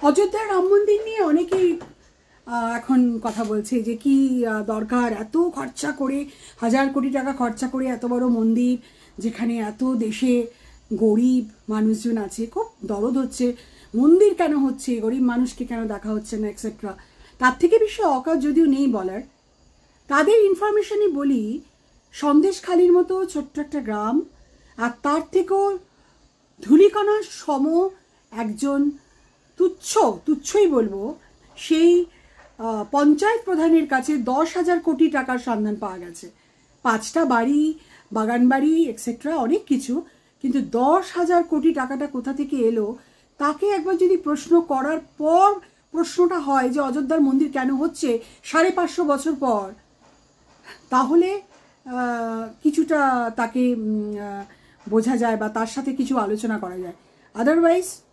অযোধ্যার রাম মন্দির নিয়ে অনেকেই এখন কথা বলছে যে কি দরকার এত খরচা করে, 1000 কোটি টাকা খরচা করে এত বড় মন্দির, যেখানে এত দেশে গরিব মানুষজন আছে, খুব দরদ হচ্ছে, মন্দির কেন হচ্ছে, গরিব মানুষকে কেন দেখা হচ্ছে না, এক্সেট্রা। তার থেকে বেশি অকাজ যদিও নেই বলার। তাদের ইনফরমেশনই বলি, সন্দেশখালির মতো ছোট্ট একটা গ্রাম, আর তার থেকেও ধূলিকণার সম একজন তুচ্ছই বলবো, সেই পঞ্চায়েত প্রধানের কাছে 10,000 কোটি টাকার সন্ধান পাওয়া গেছে। 5টা বাড়ি, বাগান বাড়ি এক্সেট্রা অনেক কিছু, কিন্তু 10,000 কোটি টাকাটা কোথা থেকে এলো তাকে একবার যদি প্রশ্ন করার পর প্রশ্নটা হয় যে অযোধ্যার মন্দির কেন হচ্ছে 550 বছর পর, তাহলে কিছুটা তাকে বোঝা যায় বা তার সাথে কিছু আলোচনা করা যায়। আদারওয়াইজ